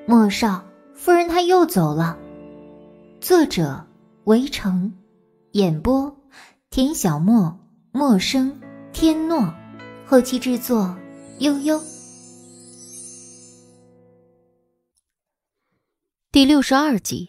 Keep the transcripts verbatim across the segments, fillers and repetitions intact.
莫少，夫人她又走了。作者：围城，演播：田小沫、默生、天诺，后期制作：悠悠。第六十二集。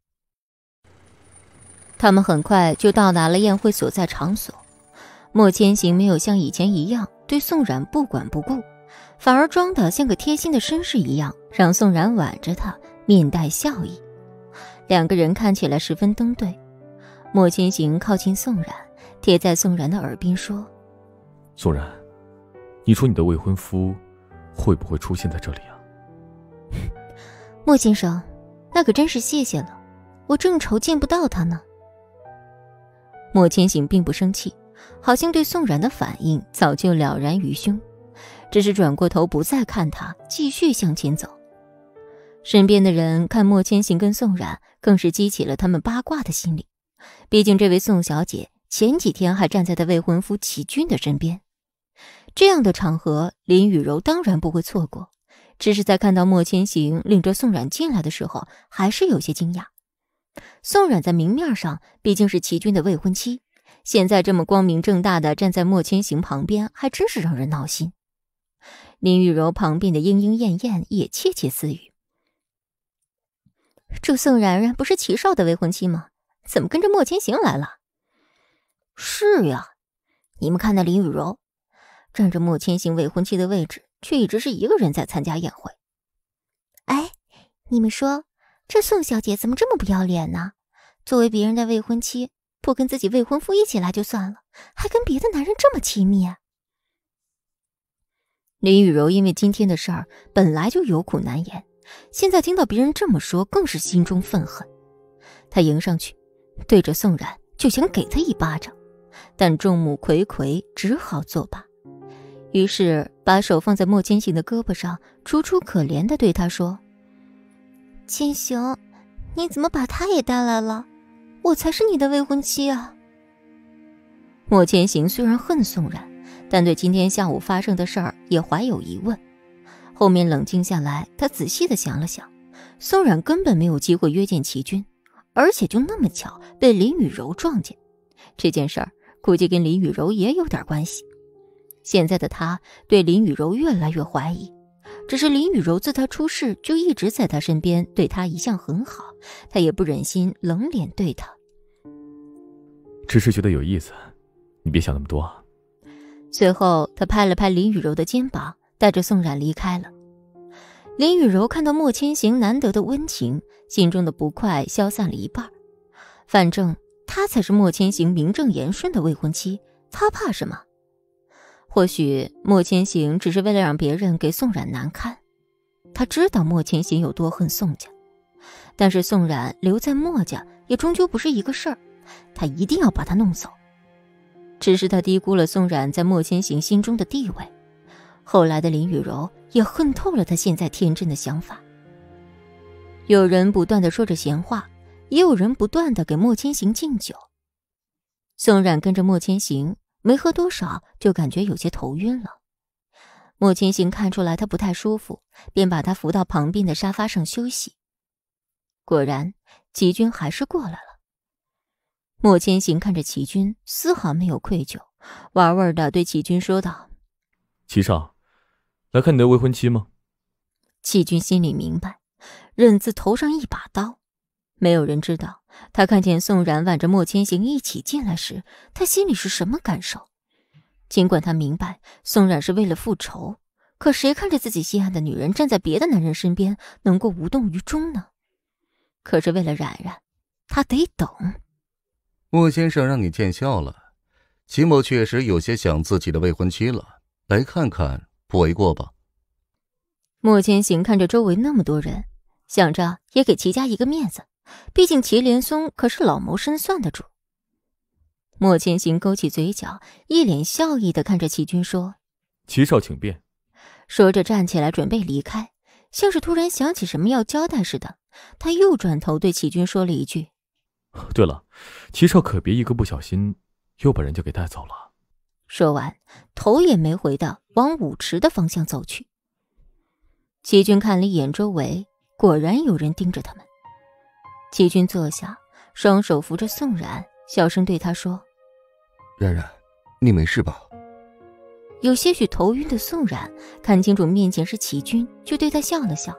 他们很快就到达了宴会所在场所。莫千行没有像以前一样对宋冉不管不顾，反而装得像个贴心的绅士一样，让宋冉挽着他，面带笑意。两个人看起来十分登对。莫千行靠近宋冉，贴在宋冉的耳边说： 宋冉，你说你的未婚夫会不会出现在这里啊？ 莫先生，那可真是谢谢了，我正愁见不到他呢。莫千行并不生气，好像对宋冉的反应早就了然于胸，只是转过头不再看他，继续向前走。身边的人看莫千行跟宋冉，更是激起了他们八卦的心理。毕竟这位宋小姐前几天还站在她未婚夫齐军的身边，这样的场合林雨柔当然不会错过，只是在看到莫千行领着宋冉进来的时候，还是有些惊讶。宋冉在明面上毕竟是齐军的未婚妻，现在这么光明正大的站在莫千行旁边，还真是让人闹心。林雨柔旁边的莺莺燕燕也窃窃私语：这宋冉冉不是齐少的未婚妻吗？怎么跟着莫千行来了？是呀，你们看那林雨柔占着莫千行未婚妻的位置，却一直是一个人在参加宴会。哎，你们说这宋小姐怎么这么不要脸呢？作为别人的未婚妻，不跟自己未婚夫一起来就算了，还跟别的男人这么亲密啊。林雨柔因为今天的事儿本来就有苦难言，现在听到别人这么说，更是心中愤恨。她迎上去对着宋冉就想给他一巴掌，但众目睽睽，只好作罢。于是把手放在莫千行的胳膊上，楚楚可怜地对他说：千行，你怎么把他也带来了？我才是你的未婚妻啊。莫千行虽然恨宋冉，但对今天下午发生的事儿也怀有疑问。后面冷静下来，他仔细地想了想，宋冉根本没有机会约见齐军，而且就那么巧被林雨柔撞见，这件事儿估计跟林雨柔也有点关系。现在的他对林雨柔越来越怀疑，只是林雨柔自他出事就一直在他身边，对他一向很好，他也不忍心冷脸对他。 只是觉得有意思，你别想那么多啊。 随后他拍了拍林雨柔的肩膀，带着宋冉离开了。林雨柔看到莫千行难得的温情，心中的不快消散了一半。反正她才是莫千行名正言顺的未婚妻，她怕什么？或许莫千行只是为了让别人给宋冉难堪。他知道莫千行有多恨宋家，但是宋冉留在莫家也终究不是一个事儿，他一定要把她弄走。只是他低估了宋冉在莫千行心中的地位。后来的林雨柔也恨透了他现在天真的想法。有人不断地说着闲话，也有人不断地给莫千行敬酒。宋冉跟着莫千行没喝多少，就感觉有些头晕了。莫千行看出来他不太舒服，便把他扶到旁边的沙发上休息。果然齐军还是过来了。莫千行看着齐军，丝毫没有愧疚，玩味地对齐军说道： 齐少，来看你的未婚妻吗？ 齐军心里明白，忍字头上一把刀。没有人知道他看见宋冉挽着莫千行一起进来时，他心里是什么感受。尽管他明白宋冉是为了复仇，可谁看着自己心爱的女人站在别的男人身边能够无动于衷呢？可是为了冉冉，他得等。 莫先生让你见笑了，齐某确实有些想自己的未婚妻了，来看看不为过吧。 莫千行看着周围那么多人，想着也给齐家一个面子，毕竟齐连松可是老谋深算的主。莫千行勾起嘴角，一脸笑意地看着齐军说： 齐少请便。 说着站起来准备离开，像是突然想起什么要交代似的，他又转头对齐军说了一句： 对了，齐少可别一个不小心又把人家给带走了。 说完头也没回的往舞池的方向走去。齐军看了一眼周围， 果然有人盯着他们。齐军坐下，双手扶着宋冉，小声对他说： 冉冉，你没事吧？ 有些许头晕的宋冉看清楚面前是齐军，就对他笑了笑：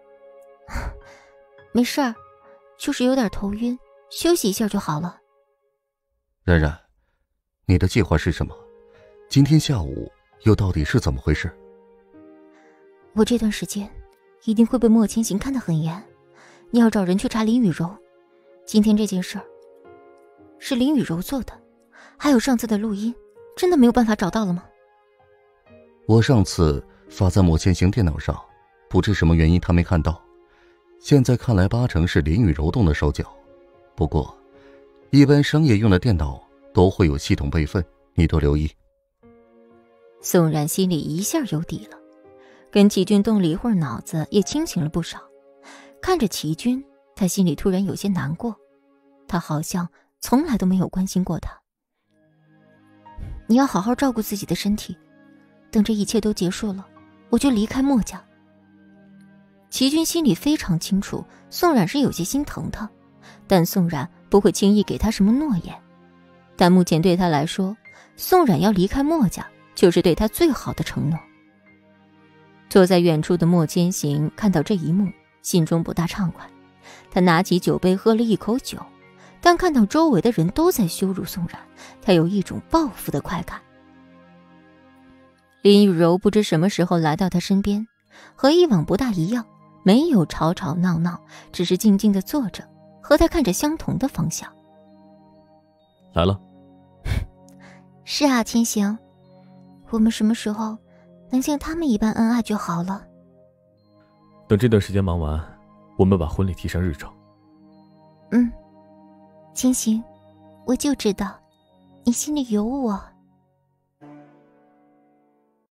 没事儿，就是有点头晕，休息一下就好了。 冉冉，你的计划是什么？今天下午又到底是怎么回事？ 我这段时间一定会被莫千行看得很严，你要找人去查林雨柔。今天这件事儿是林雨柔做的，还有上次的录音，真的没有办法找到了吗？ 我上次发在莫千行电脑上，不知什么原因他没看到，现在看来八成是林雨柔动的手脚。不过一般商业用的电脑都会有系统备份，你多留意。 宋冉心里一下有底了，跟齐军动了一会儿脑子，也清醒了不少。看着齐军，他心里突然有些难过，他好像从来都没有关心过他。你要好好照顾自己的身体，等这一切都结束了，我就离开墨家。齐军心里非常清楚，宋冉是有些心疼他，但宋冉不会轻易给他什么诺言。但目前对他来说，宋冉要离开墨家，就是对他最好的承诺。坐在远处的莫千行看到这一幕，心中不大畅快。他拿起酒杯喝了一口酒，但看到周围的人都在羞辱宋冉，他有一种报复的快感。林雨柔不知什么时候来到他身边，和以往不大一样，没有吵吵闹闹，只是静静地坐着，和他看着相同的方向。 来了。 是啊，千行，我们什么时候能像他们一般恩爱就好了。 等这段时间忙完，我们把婚礼提上日程。 嗯，千行，我就知道你心里有我。